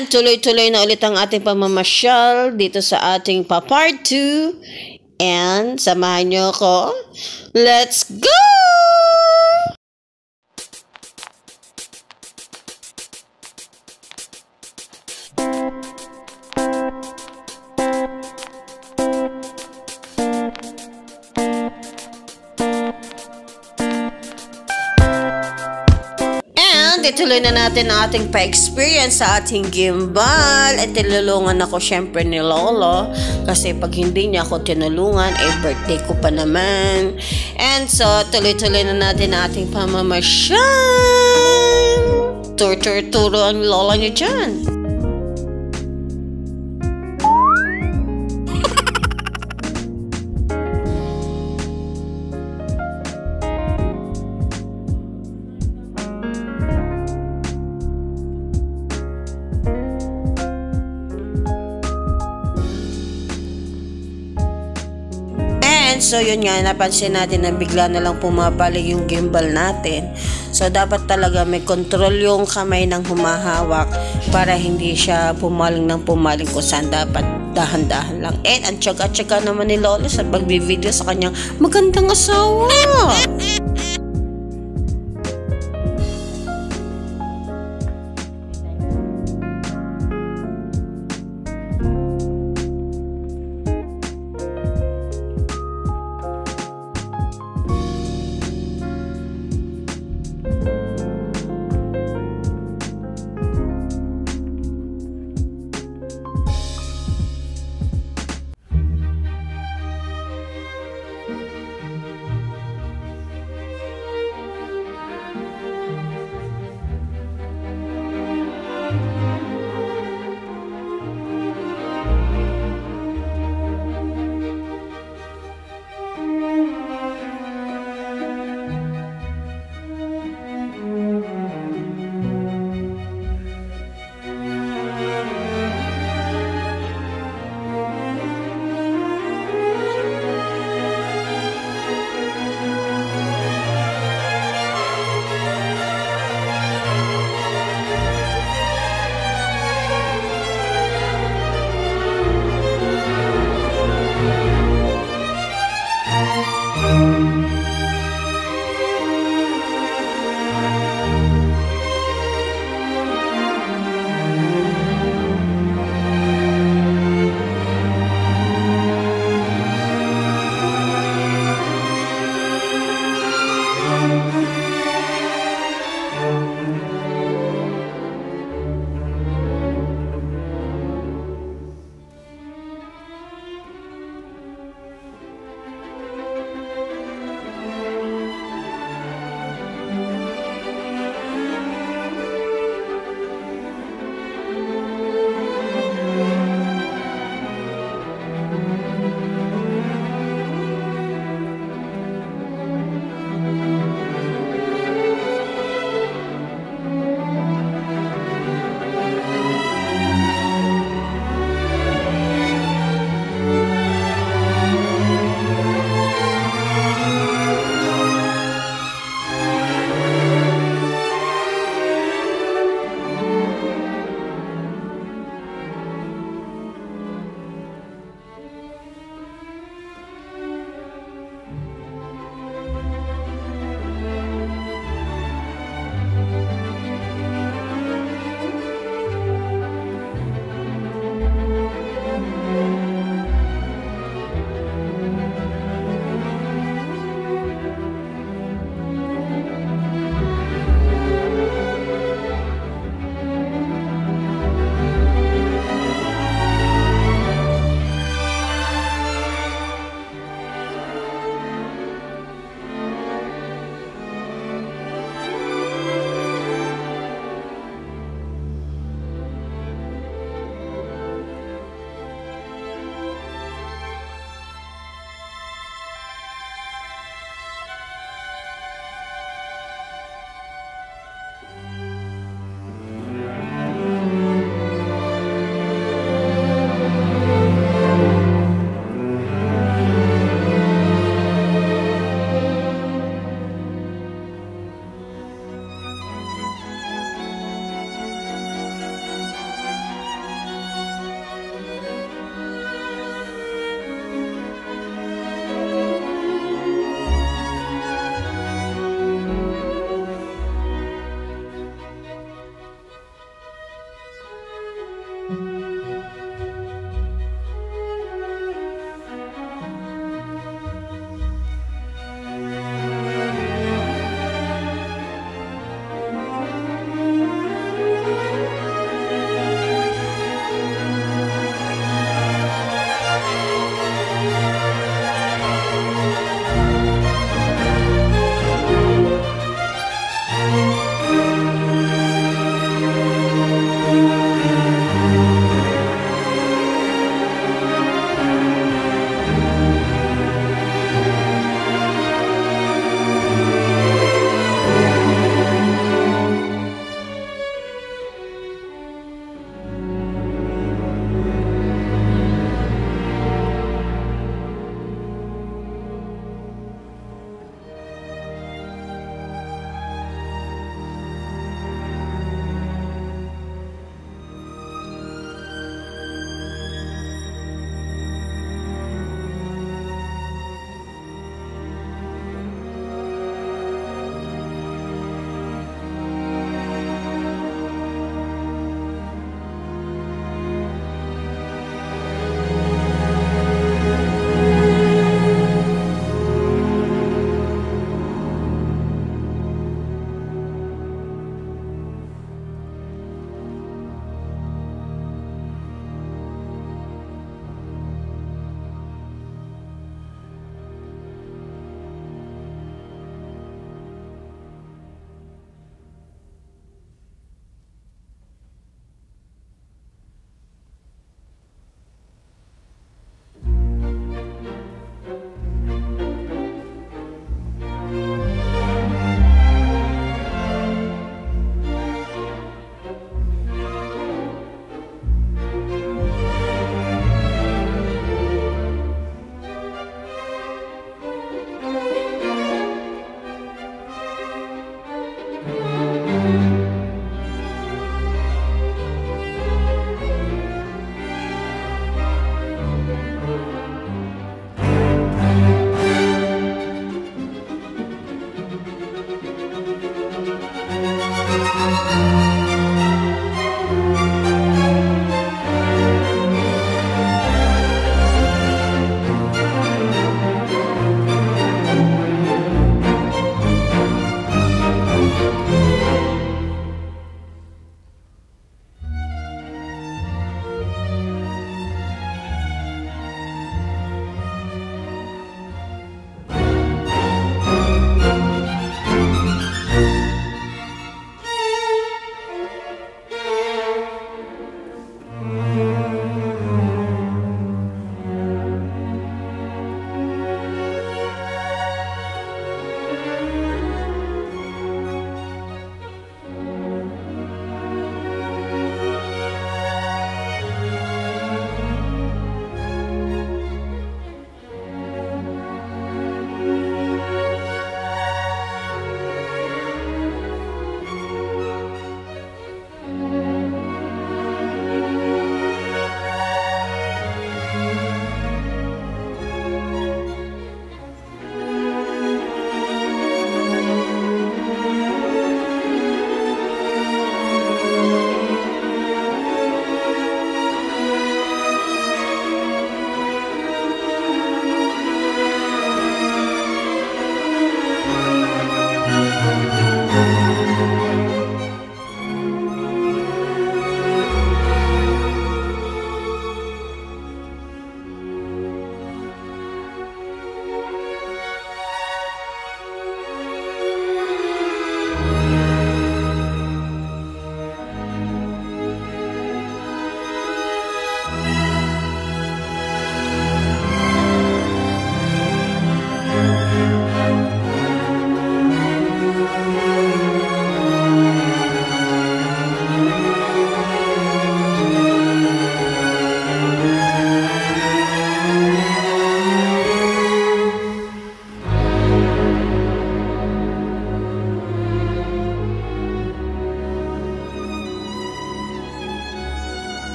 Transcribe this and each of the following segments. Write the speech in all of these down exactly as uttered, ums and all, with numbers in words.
And tuloy-tuloy na ulit ang ating pamamasyal dito sa ating pa-part two. And samahan niyo ako. Let's go! Ituloy na natin ang ating pa-experience sa ating gimbal. At tinulungan ako syempre ni Lolo. Kasi pag hindi niya ako tinulungan, eh birthday ko pa naman. And so, tuloy-tuloy na natin ang ating pamamasyal. Tur-tur-turo ang Lola niyo dyan. So yun nga, napansin natin na bigla na lang pumabalik yung gimbal natin. So dapat talaga may control yung kamay ng humahawak para hindi siya pumaling ng pumaling kung saan dapat dahan-dahan lang. And ang tsaga-tsaga naman ni Lola sa pagbi-video sa kanyang magandang asawa.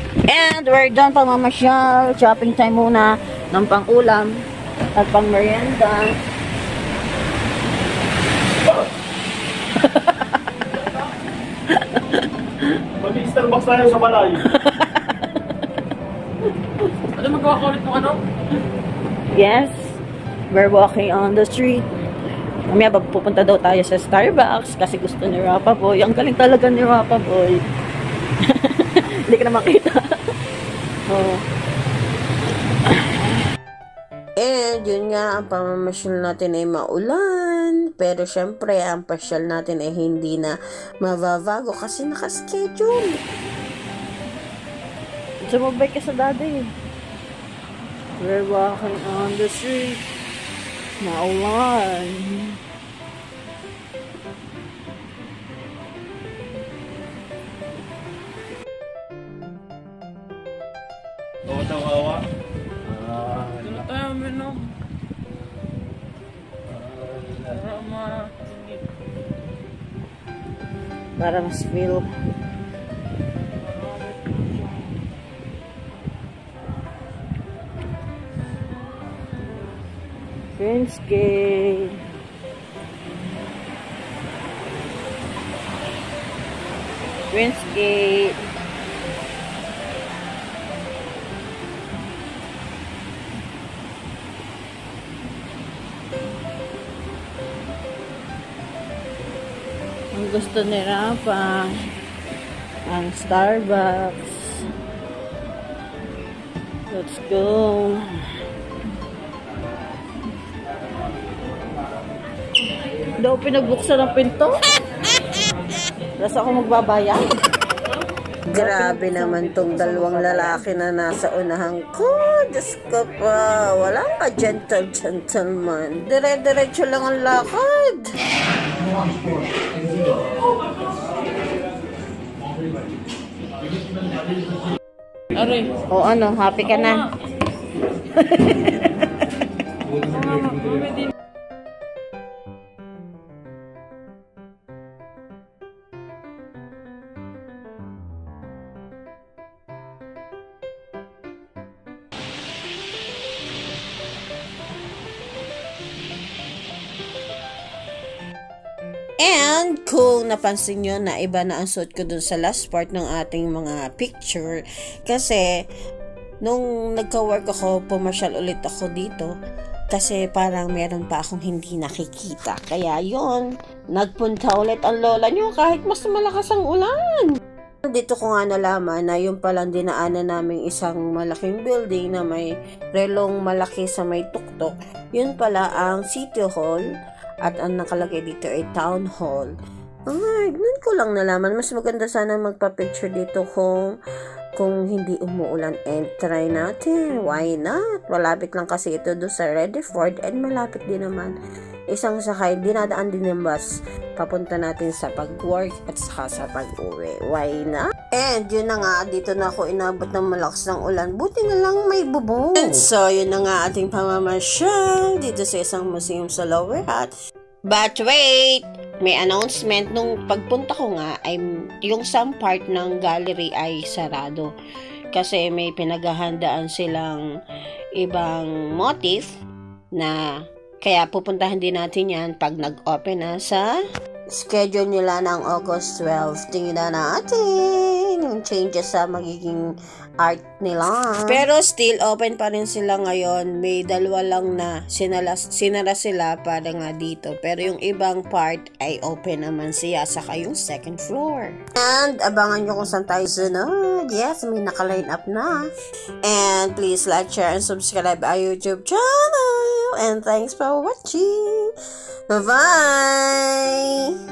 And we're done pang mamasyal. Shopping time muna ng pang-ulam at pang-merienda. Mag-Starbucks tayo sa balay. Ano magawa ko ulit ng ano? Yes, we're walking on the street. Mamaya pupunta daw tayo sa Starbucks kasi gusto ni Rapa Boy. Ang galing talaga ni Rapa Boy. Hindi ka na makita. Oh. And yun nga, ang pamamasyal natin ay maulan. Pero syempre, ang pasyal natin ay hindi na mavabago kasi nakaschedule. Sumabay ka sa daddy. We're walking on the street. Maulan. Oo daw awa. Ah, dito tayo minom. Para ma Para mas feel. Prince Gate. Prince Gate. Ang gusto ni Rafa, ang Starbucks. Let's go. Daw pinagbuksan ng pinto. Tapos ako magbabayad. Grabe naman tong dalawang lalaki na nasa unahan ko. Diyos ko pa. Wala ka gentle gentleman. Dire-diretso lang ang lakad. Aray. O ano, happy ka na? And kung napansin nyo na iba na ang suot ko dun sa last part ng ating mga picture, kasi nung nagka-work ako, pumasyal ulit ako dito kasi parang meron pa akong hindi nakikita. Kaya yon, nagpunta ulit ang lola nyo kahit mas malakas ang ulan. Dito ko nga nalaman na yung palang dinaanan naming isang malaking building na may relong malaki sa may tuktok. Yun pala ang City Hall. At ang nakalagay dito ay Town Hall. Ay, nun ko lang nalaman. Mas maganda sana magpa-picture dito kung kung hindi umuulan. And try natin. Why not? Malapit lang kasi ito doon sa Redford. And malapit din naman. Isang sakay, dinadaan din ng bus. Papunta natin sa pag-work at saka sa pag-uwi. Why not? And yun na nga, dito na ako inabot ng malakas ng ulan. Buti na lang may bubong. And so, yun na nga ating pamamasyal dito sa isang museum sa Lower Hat. But wait! May announcement. Nung pagpunta ko nga, ay yung some part ng gallery ay sarado. Kasi may pinaghahandaan silang ibang motif na kaya pupuntahan din natin yan pag nag-open na sa schedule nila ng August twelfth. Tingnan natin yung changes sa magiging art nila. Pero still open pa rin sila ngayon. May dalawa lang na sinala, sinara sila para nga dito. Pero yung ibang part ay open naman siya. Saka yung second floor. And abangan nyo kung saan tayo sunod. Yes, may naka-line up na. And please like, share, and subscribe our YouTube channel. And thanks for watching. Bye-bye!